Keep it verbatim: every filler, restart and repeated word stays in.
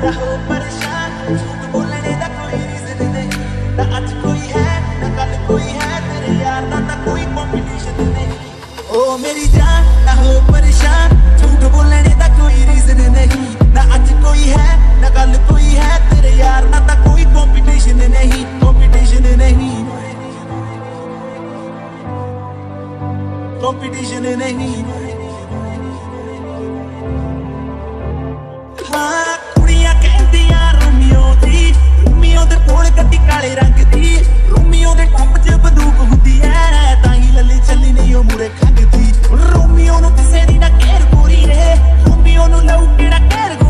ना हो परेशान, झूठ बोलने दा कोई रीजन नहीं, ना अज कोई है ना कल कोई है, तेरे यार दा तां कोई कंपटीशन नहीं। ओ मेरी जान ना हो परेशान, झूठ बोलने दा कोई रीजन नहीं, ना अज कोई है ना कल कोई है, तेरे यार दा तां कोई कंपटीशन नहीं, कंपटीशन नहीं, कंपटीशन नहीं। हाँ कुड़ियां कहंदियां रोमियो दी, रोमियो दे कोल गड्डी काले रंग दी, रोमियो दे टॉप च बंदूक हुंदी ऐ, तां ही लल्ली चली नहीं ओ मुरे खंगदी। रोमियो नूं किसे दी ना केयर पूरी रे, रोमियो नूं लऊ केड़ा केयर